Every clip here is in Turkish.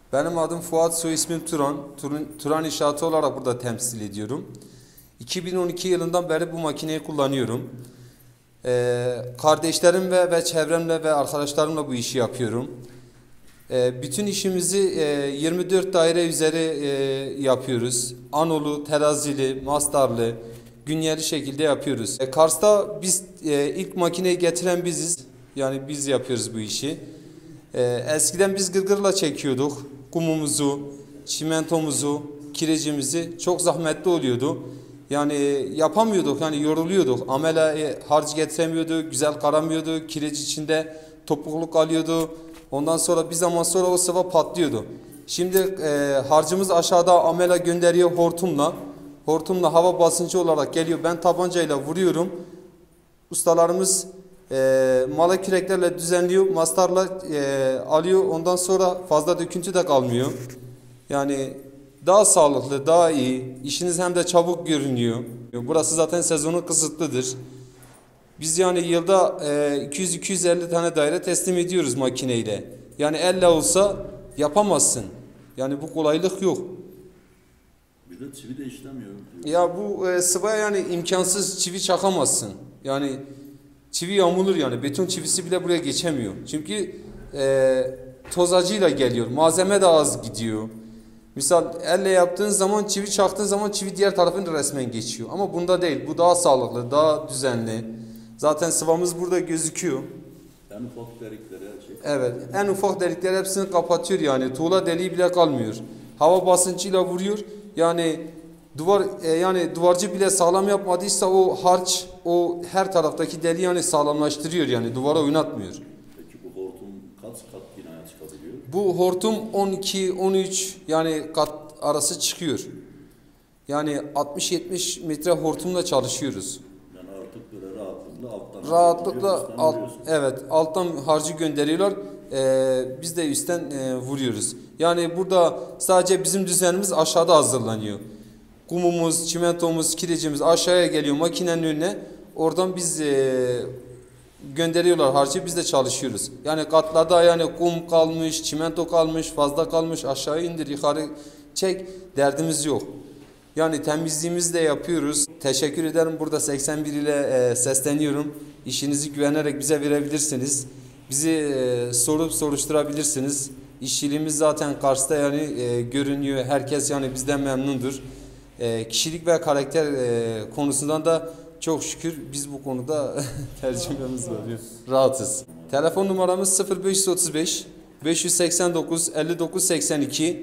Benim adım Fuat, soy ismim Turan. Turan İnşaatı olarak burada temsil ediyorum. 2012 yılından beri bu makineyi kullanıyorum. Kardeşlerim ve çevremle ve arkadaşlarımla bu işi yapıyorum. Bütün işimizi 24 daire üzeri yapıyoruz. Anolu, terazili, mastarlı, günyeli şekilde yapıyoruz. Kars'ta biz ilk makineyi getiren biziz. Yani biz yapıyoruz bu işi. Eskiden biz gırgırla çekiyorduk. Kumumuzu, çimentomuzu, kirecimizi çok zahmetli oluyordu. Yani yapamıyorduk, yani yoruluyorduk. Amele harcı getiremiyordu, güzel karamıyordu, kireç içinde topukluk alıyordu. Ondan sonra bir zaman sonra o sıva patlıyordu. Şimdi harcımız aşağıda amele gönderiyor hortumla. Hortumla hava basıncı olarak geliyor. Ben tabancayla vuruyorum. Ustalarımız mala küreklerle düzenliyor, mastarla alıyor. Ondan sonra fazla döküntü de kalmıyor. Yani daha sağlıklı, daha iyi. İşiniz hem de çabuk görünüyor. Burası zaten sezonu kısıtlıdır. Biz yani yılda 200-250 tane daire teslim ediyoruz makineyle. Yani elle olsa yapamazsın. Yani bu kolaylık yok. Bir de çivi de işlemiyor. Ya bu sıvaya yani imkansız, çivi çakamazsın. Yani çivi yamulur yani. Beton çivisi bile buraya geçemiyor. Çünkü tozacıyla geliyor. Malzeme de az gidiyor. Misal elle yaptığın zaman, çivi çaktığın zaman çivi diğer tarafın resmen geçiyor. Ama bunda değil. Bu daha sağlıklı, daha düzenli. Zaten sıvamız burada gözüküyor. En ufak delikleri çekiyor. Evet. En ufak delikleri hepsini kapatıyor yani. Tuğla deliği bile kalmıyor. Hava basıncıyla vuruyor. Yani yani duvarcı bile sağlam yapmadıysa o harç o her taraftaki deliği yani sağlamlaştırıyor yani duvara oynatmıyor. Peki bu hortum kaç kat binaya çıkabiliyor? Bu hortum 12-13 yani kat arası çıkıyor. Yani 60-70 metre hortumla çalışıyoruz. Yani artık böyle Rahatlıkla evet alttan harcı gönderiyorlar. Biz de üstten vuruyoruz. Yani burada sadece bizim düzenimiz aşağıda hazırlanıyor. Kumumuz, çimentomuz, kirecimiz aşağıya geliyor makinenin önüne. Oradan biz gönderiyorlar harcı, biz de çalışıyoruz. Yani katlarda yani kum kalmış, çimento kalmış, fazla kalmış, aşağı indir, yukarı çek, derdimiz yok. Yani temizliğimizi de yapıyoruz. Teşekkür ederim. Burada 81 ile sesleniyorum. İşinizi güvenerek bize verebilirsiniz. Bizi sorup soruşturabilirsiniz. İşçiliğimiz zaten Kars'ta yani görünüyor. Herkes yani bizden memnundur. Kişilik ve karakter konusundan da çok şükür biz bu konuda tercümemiz var. Rahatız. Telefon numaramız 0535 589 59 82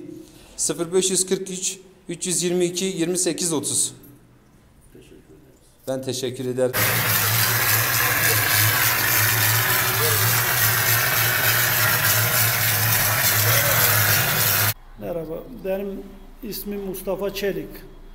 0543 322 28 30. Teşekkür ederiz. Ben teşekkür ederim. Merhaba, benim ismim Mustafa Çelik.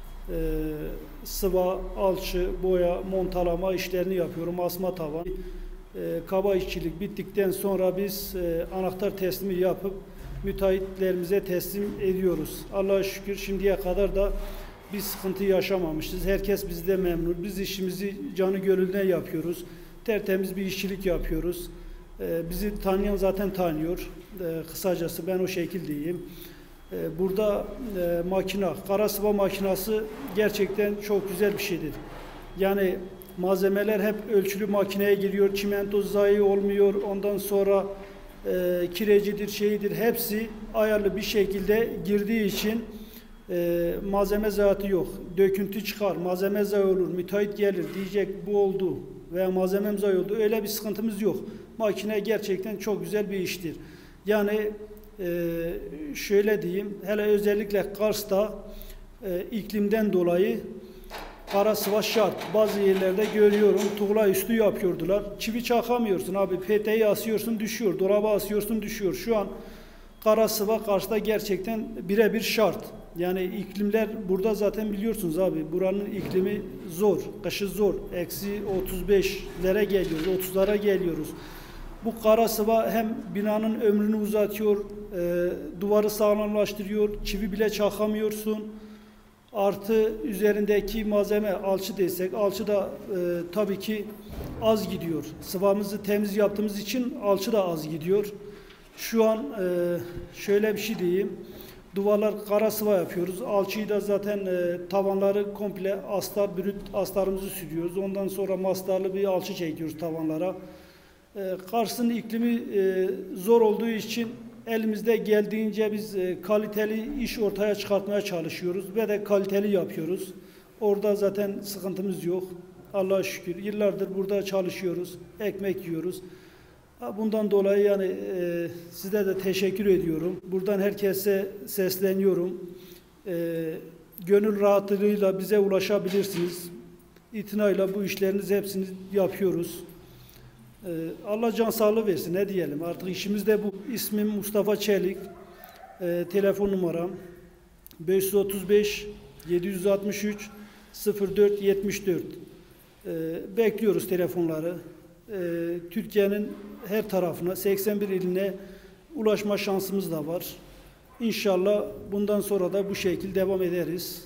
Sıva, alçı, boya, montalama işlerini yapıyorum. Asma tavan. Kaba işçilik bittikten sonra biz anahtar teslimi yapıp müteahhitlerimize teslim ediyoruz. Allah'a şükür şimdiye kadar da bir sıkıntı yaşamamışız. Herkes bizde memnun. Biz işimizi canı gönülden yapıyoruz. Tertemiz bir işçilik yapıyoruz. Bizi tanıyan zaten tanıyor. Kısacası ben o şekildeyim. Burada kara sıva makinası gerçekten çok güzel bir şeydir. Yani malzemeler hep ölçülü makineye giriyor. Çimento zayi olmuyor. Ondan sonra kirecidir, şeyidir. Hepsi ayarlı bir şekilde girdiği için malzeme zayiatı yok. Döküntü çıkar, malzeme zayi olur. Müteahhit gelir diyecek bu oldu veya malzemem zayi oldu. Öyle bir sıkıntımız yok. Makine gerçekten çok güzel bir iştir. Yani şöyle diyeyim, hele özellikle Kars'ta iklimden dolayı kara sıva şart. Bazı yerlerde görüyorum tuğla üstü yapıyordular. Çivi çakamıyorsun abi, peteği asıyorsun düşüyor, dolaba asıyorsun düşüyor. Şu an kara sıva Kars'ta gerçekten birebir şart. Yani iklimler burada zaten biliyorsunuz abi, buranın iklimi zor, kışı zor. Eksi 35'lere geliyoruz, 30'lara geliyoruz. Bu kara sıva hem binanın ömrünü uzatıyor, duvarı sağlamlaştırıyor, çivi bile çakamıyorsun. Artı üzerindeki malzeme alçı desek, alçı da tabii ki az gidiyor. Sıvamızı temiz yaptığımız için alçı da az gidiyor. Şu an şöyle bir şey diyeyim. Duvarlar kara sıva yapıyoruz. Alçıyı da zaten tavanları komple astar, brüt astarımızı sürüyoruz. Ondan sonra mastarlı bir alçı çekiyoruz tavanlara. Kars'ın iklimi zor olduğu için elimizde geldiğince biz kaliteli iş ortaya çıkartmaya çalışıyoruz ve de kaliteli yapıyoruz. Orada zaten sıkıntımız yok. Allah'a şükür. Yıllardır burada çalışıyoruz, ekmek yiyoruz. Bundan dolayı yani size de teşekkür ediyorum. Buradan herkese sesleniyorum. Gönül rahatlığıyla bize ulaşabilirsiniz. İtinayla bu işleriniz hepsini yapıyoruz. Allah can sağlığı versin, ne diyelim. Artık işimiz de bu. İsmim Mustafa Çelik. Telefon numaram 535 763 04 74. Bekliyoruz telefonları. Türkiye'nin her tarafına, 81 iline ulaşma şansımız da var. İnşallah bundan sonra da bu şekilde devam ederiz.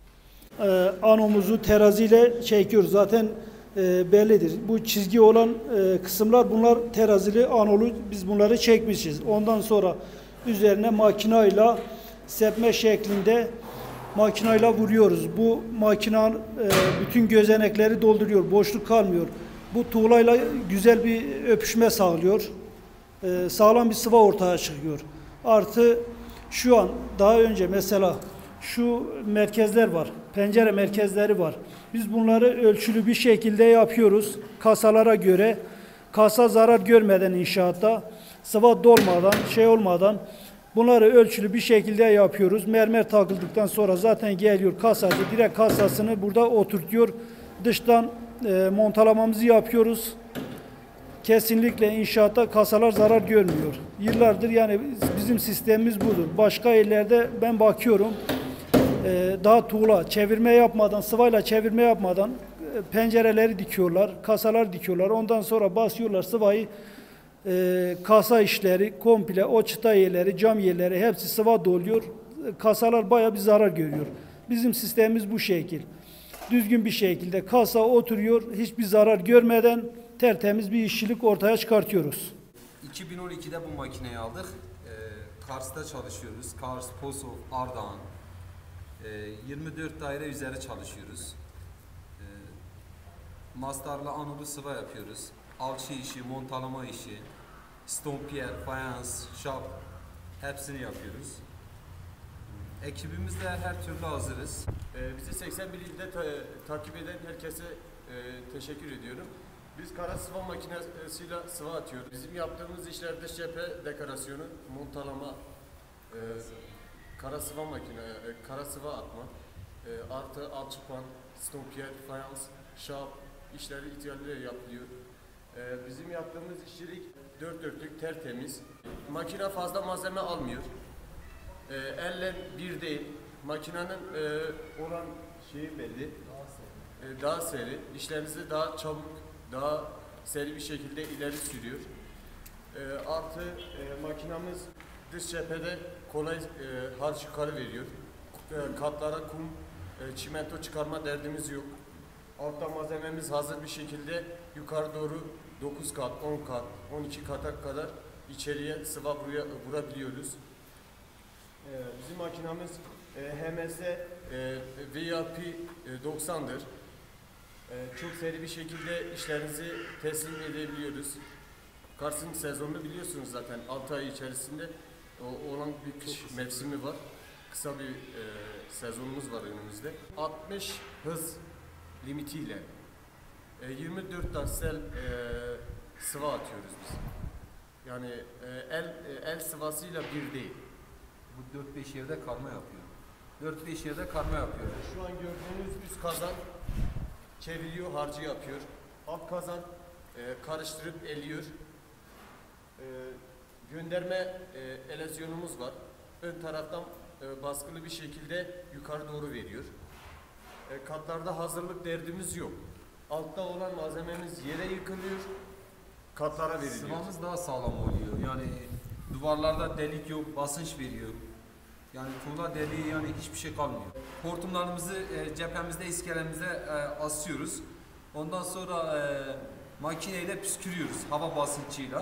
Anomuzu teraziyle çekiyoruz. Zaten bellidir. Bu çizgi olan kısımlar, bunlar terazili anolu. Biz bunları çekmişiz. Ondan sonra üzerine makinayla sepme şeklinde makinayla vuruyoruz. Bu makina bütün gözenekleri dolduruyor. Boşluk kalmıyor. Bu tuğlayla güzel bir öpüşme sağlıyor. Sağlam bir sıva ortaya çıkıyor. Artı şu an daha önce mesela şu merkezler var. Pencere merkezleri var. Biz bunları ölçülü bir şekilde yapıyoruz. Kasalara göre. Kasa zarar görmeden inşaatta, sıva dolmadan, şey olmadan bunları ölçülü bir şekilde yapıyoruz. Mermer takıldıktan sonra zaten geliyor kasacı. Direkt kasasını burada oturtuyor. Dıştan montalamamızı yapıyoruz. Kesinlikle inşaatta kasalar zarar görmüyor. Yıllardır yani bizim sistemimiz budur. Başka yerlerde ben bakıyorum daha tuğla çevirme yapmadan, sıvayla çevirme yapmadan pencereleri dikiyorlar, kasalar dikiyorlar. Ondan sonra basıyorlar sıvayı, kasa işleri komple, o çıta yerleri, cam yerleri hepsi sıva doluyor. Kasalar bayağı bir zarar görüyor. Bizim sistemimiz bu şekil. Düzgün bir şekilde kasa oturuyor, hiçbir zarar görmeden tertemiz bir işçilik ortaya çıkartıyoruz. 2012'de bu makineyi aldık. Kars'ta çalışıyoruz. Kars, Poso, Ardahan. 24 daire üzeri çalışıyoruz. Mastarla anolu sıva yapıyoruz. Alçı işi, montalama işi, stompier, fayans, şap hepsini yapıyoruz. Ekibimizle her türlü hazırız. Bizi 81 ilde takip eden herkese teşekkür ediyorum. Biz kara sıva makinesiyle sıva atıyoruz. Bizim yaptığımız işlerde cephe dekorasyonu, montalama, kara sıva kara sıva atma, artı alçıpan, stompier, fayans, şap işleri ihtiyacıyla yapılıyor. Bizim yaptığımız işçilik dört dörtlük tertemiz. Makine fazla malzeme almıyor. Elle bir değil. Makinenin olan şeyi belli. Daha seri. İşlerinizi daha çabuk, daha seri bir şekilde ileri sürüyor. Artı makinamız dış cephede kolay harç yukarı veriyor. Katlara kum, çimento çıkarma derdimiz yok. Altta malzememiz hazır bir şekilde yukarı doğru 9 kat, 10 kat, 12 kata kadar içeriye sıva vurabiliyoruz. Bizim makinamız HMS VIP 90'dır. Çok seri bir şekilde işlerinizi teslim edebiliyoruz. Kars'ın sezonunu biliyorsunuz zaten 6 ay içerisinde olan bir kış mevsimi var. Kısa bir sezonumuz var önümüzde. 60 hız limitiyle 24 dastel sıva atıyoruz biz. Yani el sıvasıyla bir değil. Bu 4-5 yerde karma yapıyor. 4-5 yerde karma yapıyor. Şu an gördüğünüz üst kazan çeviriyor, harcı yapıyor. Alt kazan karıştırıp eliyor. Gönderme elezyonumuz var. Ön taraftan baskılı bir şekilde yukarı doğru veriyor. Katlarda hazırlık derdimiz yok. Altta olan malzememiz yere yıkılıyor, katlara veriliyor. Sıvamız daha sağlam oluyor. Yani duvarlarda delik yok, basınç veriyor. Yani tuğla deliği yani hiçbir şey kalmıyor. Hortumlarımızı cephemizde, iskelemizde asıyoruz. Ondan sonra makineyle püskürüyoruz hava basıncıyla.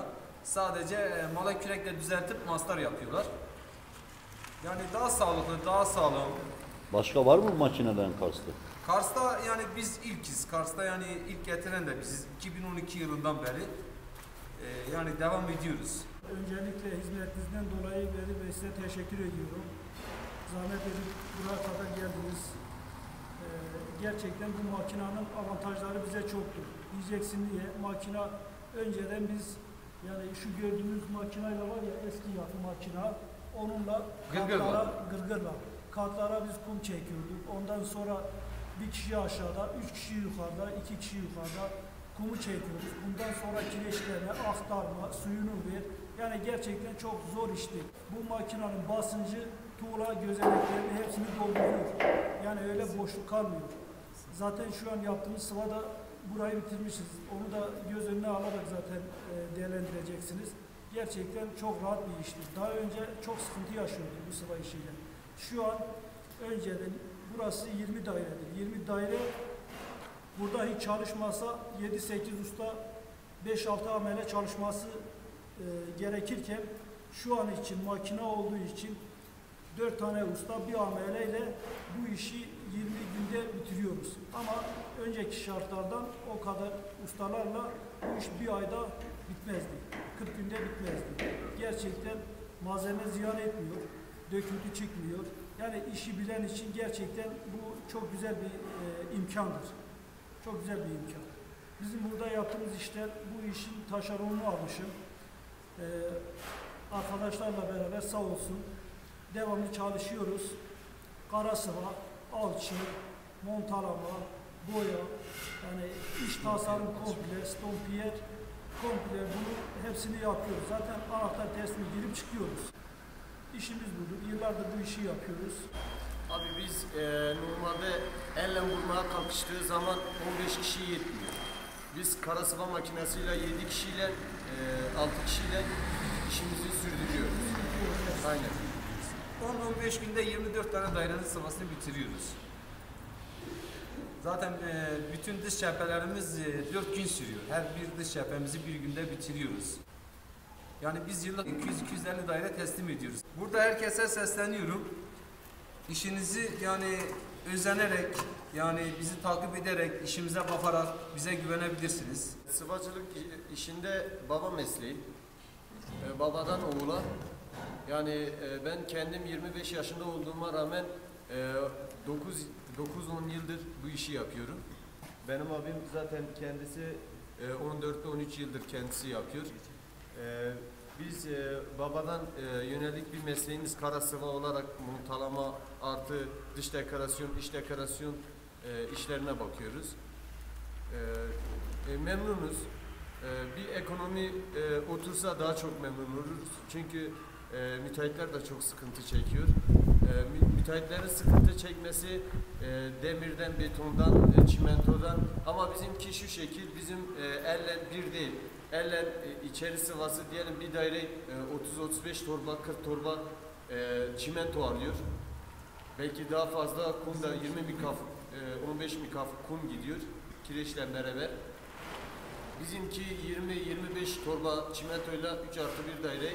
Sadece mala kürekle düzeltip mastar yapıyorlar. Yani daha sağlıklı, daha sağlam. Başka var mı bu makineden Kars'ta? Kars'ta yani biz ilkiz. Kars'ta yani ilk getiren de biziz. 2012 yılından beri yani devam ediyoruz. Öncelikle hizmetinizden dolayı ve size teşekkür ediyorum. Zahmet edip buraya kadar geldiniz. Gerçekten bu makinenin avantajları bize çoktur. Diyeceksin diye makina önceden biz yani şu gördüğünüz makineyle var ya eski yapı makina onunla gırgırla katlara biz kum çekiyorduk. Ondan sonra bir kişi aşağıda, 3 kişi yukarıda, 2 kişi yukarıda kumu çekiyoruz. Bundan sonra kireçlerine aktarma, suyunu ver. Yani gerçekten çok zor işti. Bu makinenin basıncı tuğla gözeneklerini hepsini dolduruyor. Yani öyle boşluk kalmıyor. Zaten şu an yaptığımız sıvada burayı bitirmişiz. Onu da göz önüne alarak zaten değerlendireceksiniz. Gerçekten çok rahat bir işti. Daha önce çok sıkıntı yaşıyorduk bu sıva işiyle. Şu an önceden burası 20 dairedir. 20 daire burada hiç çalışmasa 7-8 usta 5-6 amele çalışması gerekirken şu an için makine olduğu için 4 tane usta bir ameleyle bu işi 20 günde bitiriyoruz. Ama önceki şartlardan o kadar ustalarla bu iş bir ayda bitmezdi. 40 günde bitmezdi. Gerçekten malzeme ziyan etmiyor, döküntü çıkmıyor. Yani işi bilen için gerçekten bu çok güzel bir imkandır. Çok güzel bir imkan. Bizim burada yaptığımız işler bu işin taşeronunu almışım. Arkadaşlarla beraber sağ olsun devamlı çalışıyoruz. Kara sıva, alçı, montalama, boya, yani iç tasarım komple, stompiyer komple bunu hepsini yapıyoruz. Zaten anahtar teslim girip çıkıyoruz. İşimiz budur. Yıllardır bu işi yapıyoruz. Abi biz normalde elle vurmaya kalkıştığı zaman 15 kişi yetmiyor. Biz kara sıva makinesiyle 7 kişiyle 6 kişiyle işimizi sürdürüyoruz. Aynen. 10-15 günde 24 tane dairenin sıvasını bitiriyoruz. Zaten bütün dış cephelerimiz 4 gün sürüyor. Her bir dış cephemizi bir günde bitiriyoruz. Yani biz yılda 200-250 daire teslim ediyoruz. Burada herkese sesleniyorum. İşinizi yani özenerek, yani bizi takip ederek, işimize bakarak bize güvenebilirsiniz. Sıvacılık işinde baba mesleği. Babadan oğula. Yani ben kendim 25 yaşında olduğuma rağmen 9-10 yıldır bu işi yapıyorum. Benim abim zaten kendisi 14-13 yıldır kendisi yapıyor. Biz babadan yönelik bir mesleğimiz kara sıva olarak montalama artı dış dekorasyon, iç dekorasyon işlerine bakıyoruz. Memnunuz. Bir ekonomi otursa daha çok memnun oluruz. Çünkü müteahhitler de çok sıkıntı çekiyor. Müteahhitlerin sıkıntı çekmesi demirden, betondan, çimentodan ama bizimki şu şekil, bizim elle bir değil. Elle içeri sıvası diyelim bir daire 30-35 torba, 40 torba çimento alıyor. Belki daha fazla kum da 20 mikaf, 15 mikaf kum gidiyor kireçle beraber. Bizimki 20-25 torba çimentoyla 3+1 daire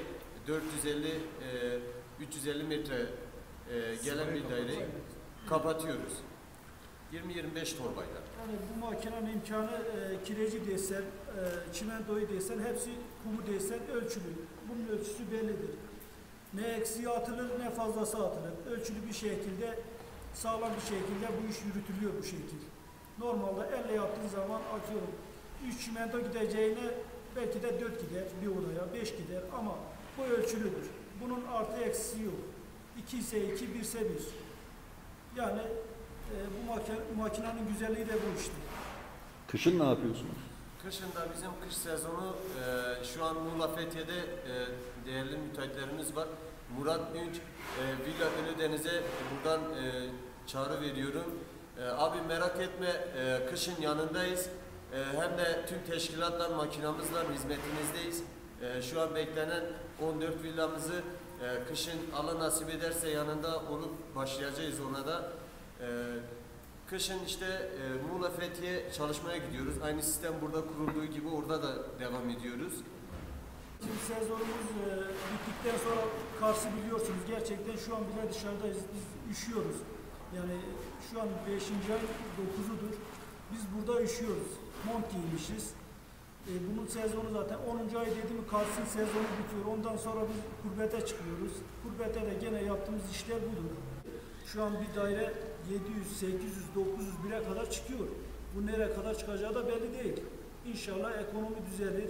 450-350 metre gelen bir daireyi kapatıyoruz. 20-25 torbayla. Yani bu makinenin imkanı kireci desen, çimentoyu desen, hepsi kumu desen ölçülü. Bunun ölçüsü bellidir. Ne eksiği atılır ne fazlası atılır. Ölçülü bir şekilde, sağlam bir şekilde bu iş yürütülüyor bu şekil. Normalde elle yaptığın zaman atıyorum 3 çimento gideceğine belki de 4 gider bir odaya, 5 gider ama bu ölçülüdür. Bunun artı eksisi yok. 2 ise 2, 1 ise 1. Yani bu makinenin güzelliği de bu işte. Kışın ne yapıyorsunuz? Kışın da bizim kış sezonu şu an Muğla Fethiye'de değerli müteahhitlerimiz var. Murat Ünç, Villa Ölüdeniz'e buradan çağrı veriyorum. Abi merak etme, kışın yanındayız. Hem de tüm teşkilatlar makinamızla hizmetinizdeyiz. Şu an beklenen 14 villamızı kışın Allah nasip ederse yanında olup başlayacağız ona da. Kışın işte Muğla Fethiye çalışmaya gidiyoruz. Aynı sistem burada kurulduğu gibi orada da devam ediyoruz. Şimdi sezonumuz bittikten sonra Kars'ı biliyorsunuz. Gerçekten şu an bile dışarıdayız. Biz üşüyoruz. Yani şu an 5. ay 9'udur. Biz burada üşüyoruz. Mont giymişiz. Bunun sezonu zaten 10. ay dedi mi Kars'ın sezonu bitiyor. Ondan sonra biz gurbete çıkıyoruz. Gurbete de gene yaptığımız işler budur. Şu an bir daire 700, 800, 900 bire kadar çıkıyor. Bu nereye kadar çıkacağı da belli değil. İnşallah ekonomi düzelir.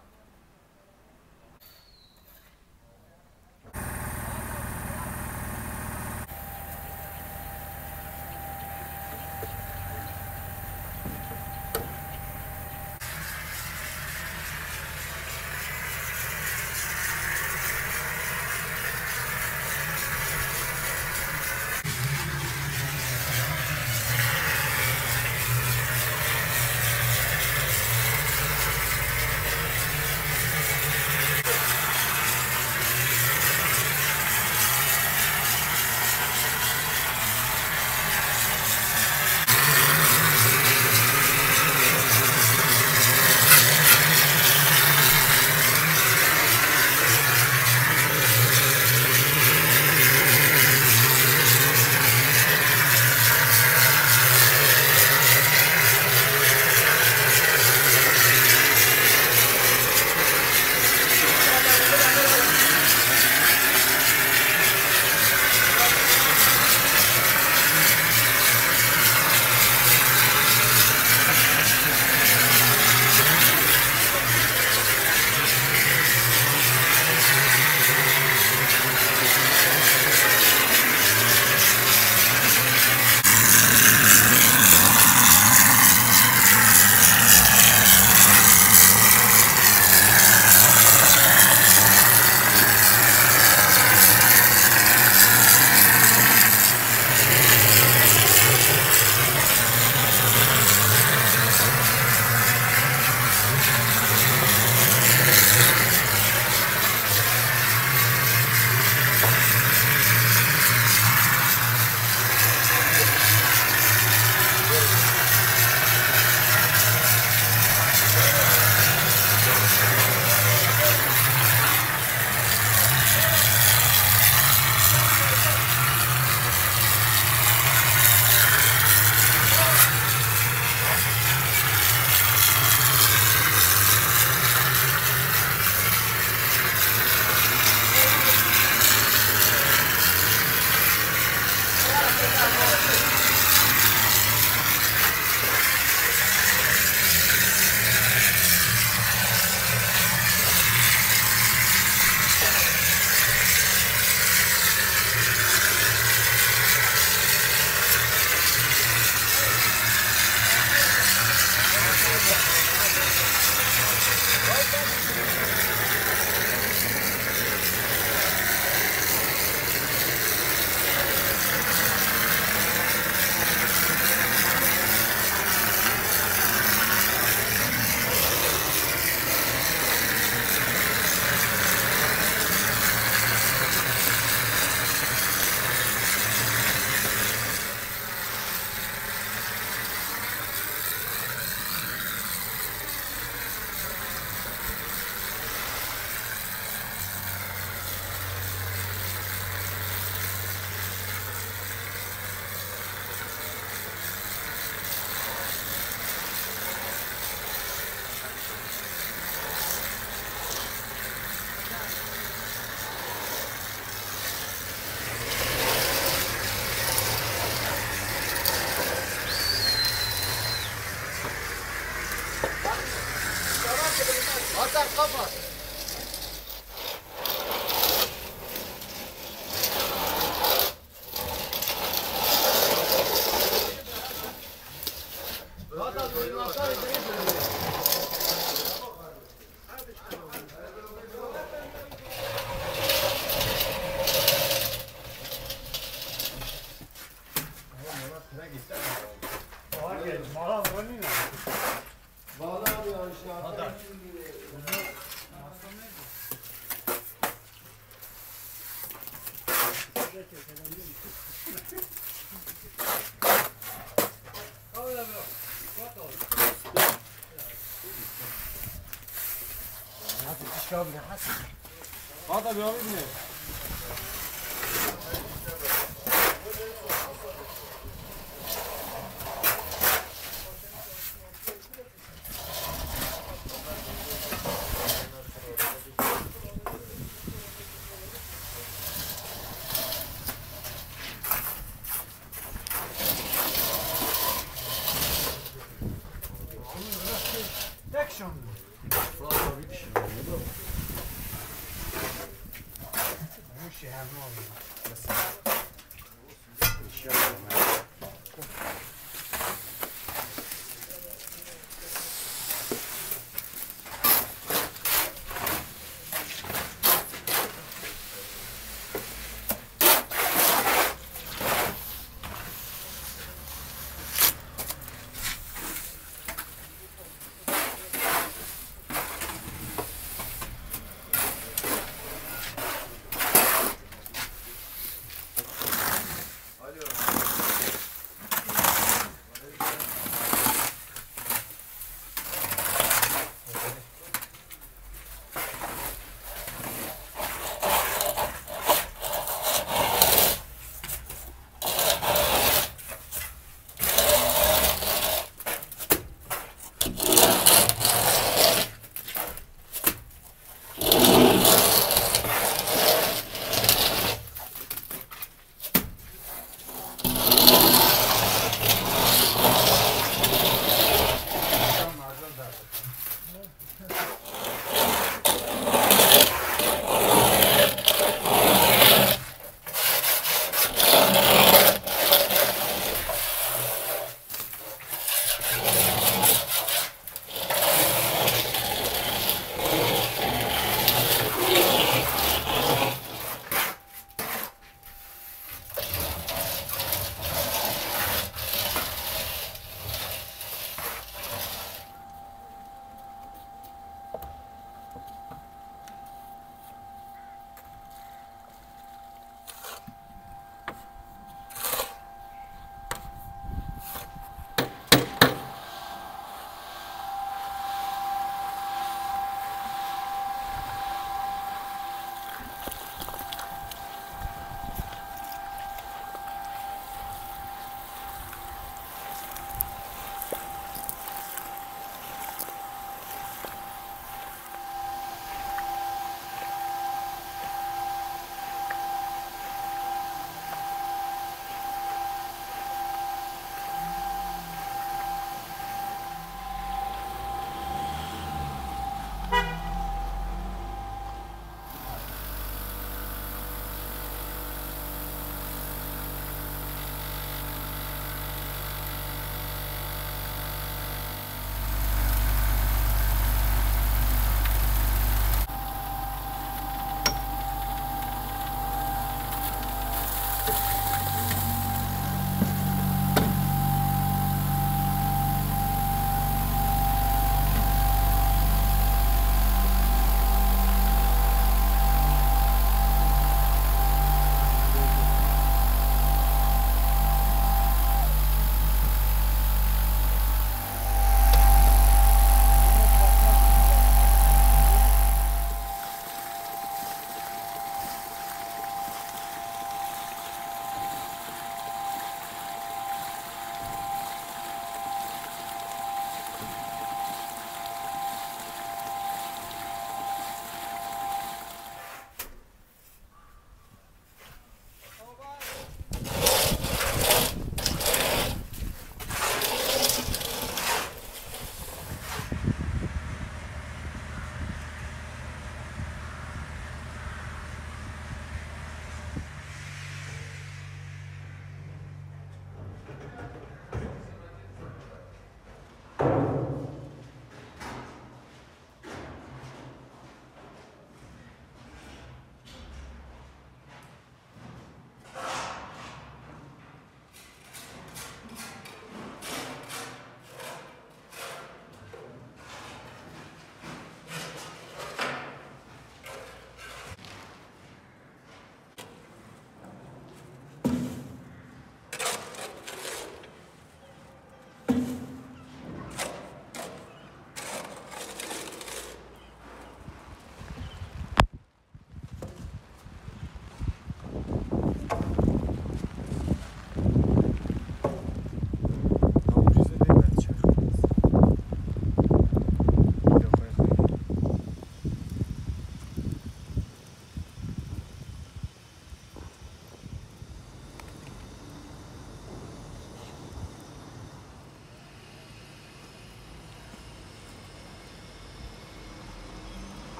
Hasan kapat. Hadi abi abi ne?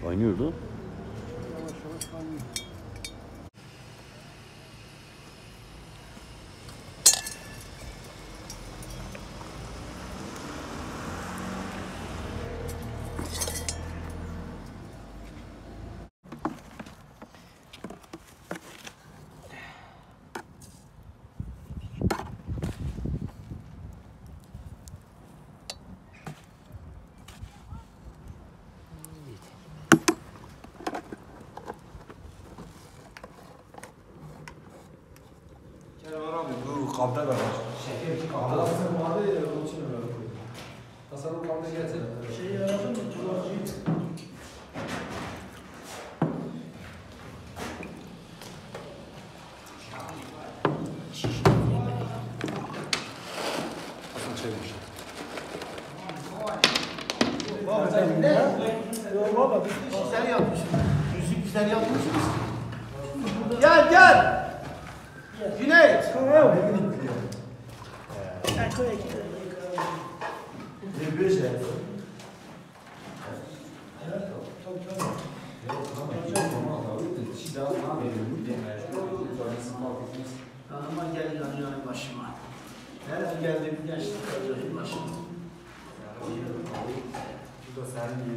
Kaynıyordu. Bu kabda da var. Şeker kabda. Sen vardı ya, onun için öyle koydum. Hasan o kabda gelsene. Şeyi yaradın mı? Kulakçıyı. Hasan çevirmiş. Valla biz Güzel yapmışsın. Müzik güzel yapmışsınız. Gel gel. Cüneyt. Kanıma gel yanıyor başıma. Nereden geldim gençlik acayip başıma. Bu da senin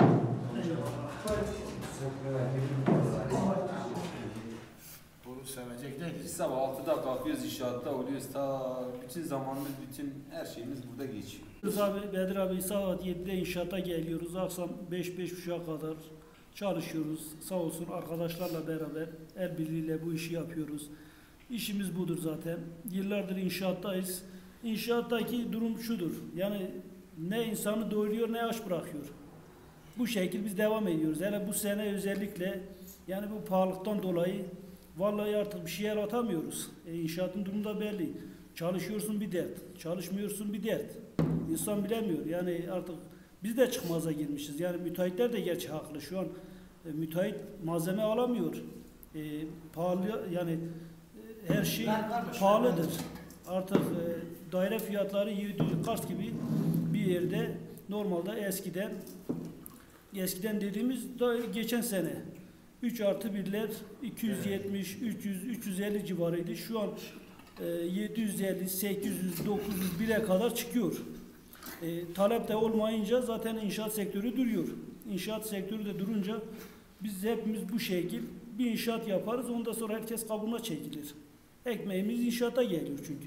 Bunu sevecek değil. Biz sabah 6'da kalkıyoruz, inşaatta oluyoruz. Ta bütün zamanımız, bütün her şeyimiz burada geçiyor. Bedir abi saat 7'de inşaata geliyoruz. Akşam 5-5.30'a kadar çalışıyoruz. Sağ olsun arkadaşlarla beraber el birliğiyle bu işi yapıyoruz. İşimiz budur zaten. Yıllardır inşaattayız. İnşaattaki durum şudur. Yani ne insanı doyuruyor ne aç bırakıyor. Bu şekilde biz devam ediyoruz. Hele bu sene özellikle yani bu pahalılıktan dolayı vallahi artık bir şeye atamıyoruz. İnşaatın durumu da belli. Çalışıyorsun bir dert, çalışmıyorsun bir dert. İnsan bilemiyor. Yani artık biz de çıkmaza girmişiz. Yani müteahhitler de gerçi haklı. Şu an müteahhit malzeme alamıyor. Pahalı yani her şey pahalıdır. Artık daire fiyatları 700 Kars gibi bir yerde normalde eskiden dediğimiz da geçen sene 3+1'ler 270, 300, 350 civarıydı. Şu an 750, 800, 900 bile kadar çıkıyor. Talep de olmayınca zaten inşaat sektörü duruyor. İnşaat sektörü de durunca biz hepimiz bu şekil bir inşaat yaparız. Ondan sonra herkes kabuğuna çekilir. Ekmeğimiz inşaata geliyor çünkü.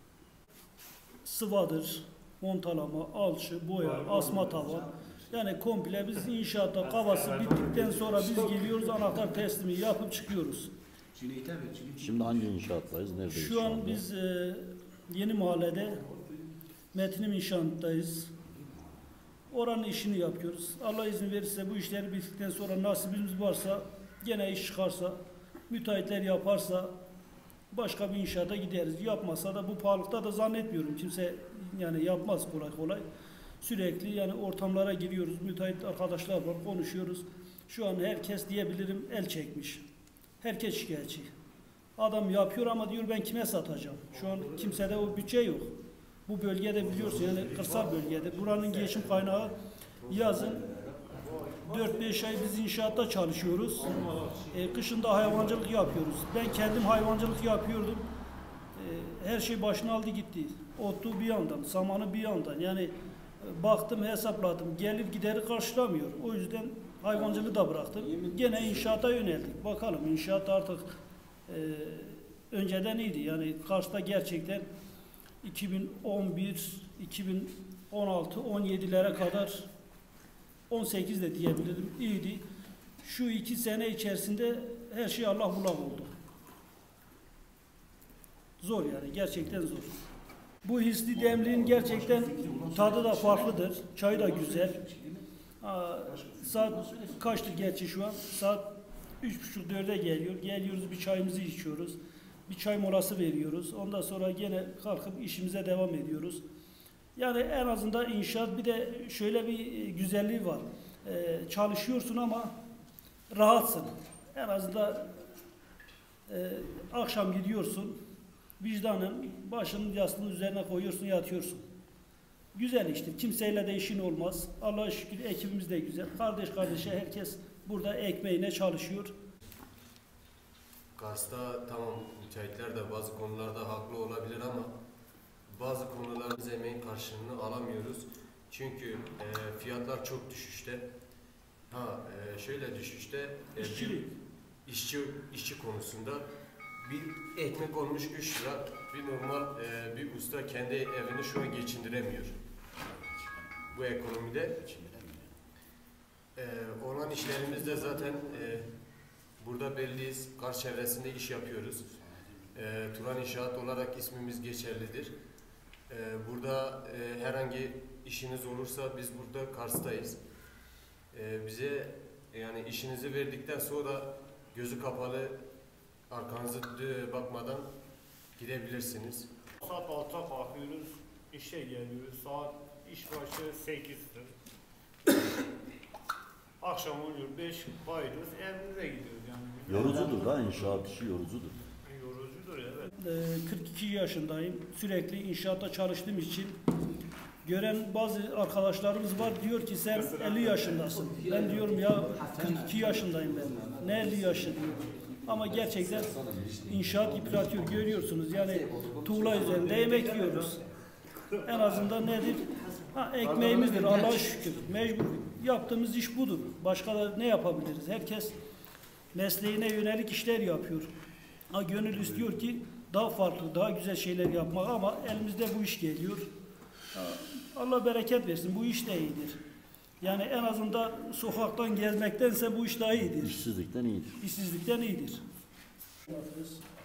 Sıvadır, montalama, alçı, boya, asma tavan. Yani komple biz inşaatta kabası bittikten sonra biz geliyoruz, anahtar teslimi yapıp çıkıyoruz. Şimdi hangi inşaattayız? Neredeyiz Şu an anda? biz Yeni Mahallede Metinim İnşaat'tayız. Oranın işini yapıyoruz. Allah izin verirse bu işleri bittikten sonra nasibimiz varsa, gene iş çıkarsa, müteahhitler yaparsa başka bir inşaata gideriz. Yapmazsa da bu pahalılıkta da zannetmiyorum. Kimse yani yapmaz kolay kolay. Sürekli yani ortamlara giriyoruz. Müteahhit arkadaşlar var, konuşuyoruz. Şu an herkes diyebilirim el çekmiş. Herkes şikayetçi. Adam yapıyor ama diyor ben kime satacağım? Şu an kimsede o bütçe yok. Bu bölgede biliyorsun yani kırsal bölgede. Buranın geçim kaynağı yazın 4-5 ay biz inşaatta çalışıyoruz. Kışın da hayvancılık yapıyoruz. Ben kendim hayvancılık yapıyordum. Her şey başına aldı gitti. Otu bir yandan, samanı bir yandan. Yani baktım hesapladım. Gelir gideri karşılamıyor. O yüzden hayvancılığı da bıraktım. Gene inşaata yöneldik. Bakalım inşaat artık önceden iyiydi. Yani Kars'ta gerçekten 2011, 2016, 17'lere kadar 18 de diyebilirim iyiydi. Şu 2 sene içerisinde her şey Allah bullak oldu. Zor yani gerçekten zor. Bu hisli demliğin gerçekten tadı da farklıdır. Çay da güzel. Saat kaçtı gerçi şu an? Saat 3.30-4'e geliyor. Geliyoruz bir çayımızı içiyoruz. Bir çay molası veriyoruz. Ondan sonra gene kalkıp işimize devam ediyoruz. Yani en azından inşaat bir de şöyle bir güzelliği var. Çalışıyorsun ama rahatsın. En azından akşam gidiyorsun. Vicdanın başının yastığının üzerine koyuyorsun, yatıyorsun. Güzel iştir. Kimseyle de işin olmaz. Allah'a şükür ekibimiz de güzel. Kardeş kardeşe herkes burada ekmeğine çalışıyor. Kars'ta tamam müteahhitler de bazı konularda haklı olabilir ama bazı konularda emeğin karşılığını alamıyoruz. Çünkü fiyatlar çok düşüşte. Şöyle düşüşte işçi konusunda bir ekmek olmuş 3 lira. Bir normal bir usta kendi evini şu an geçindiremiyor. Bu ekonomide. Olan işlerimizde zaten burada belliyiz. Kars çevresinde iş yapıyoruz. Turan İnşaat olarak ismimiz geçerlidir. Burada herhangi işiniz olursa biz burada Kars'tayız. Bize yani işinizi verdikten sonra gözü kapalı arkanızı bakmadan gidebilirsiniz. Saat 6'da kalkıyoruz, işe geliyoruz. Saat iş başı 8'dir. Akşam oluyor 5 bayılıyoruz, evimize gidiyoruz yani. Yorucudur da inşaat işi yorucudur. Yorucudur evet. 42 yaşındayım. Sürekli inşaatta çalıştığım için gören bazı arkadaşlarımız var, diyor ki sen 50 yaşındasın. Ben diyorum ya 42 yaşındayım ben. Ne 50 yaşı diyor. Ama gerçekten inşaat yıpratıyor, görüyorsunuz. Yani tuğla üzerinde yemek yiyoruz. En azından nedir? Ekmeğimizdir, Allah'a şükür. Mecbur yaptığımız iş budur. Başka da ne yapabiliriz? Herkes mesleğine yönelik işler yapıyor. Gönül istiyor ki daha farklı, daha güzel şeyler yapmak ama elimizde bu iş geliyor. Allah bereket versin, bu iş de iyidir. Yani en azından sokaktan gezmektense bu iş daha iyidir. İşsizlikten iyidir. İşsizlikten iyidir.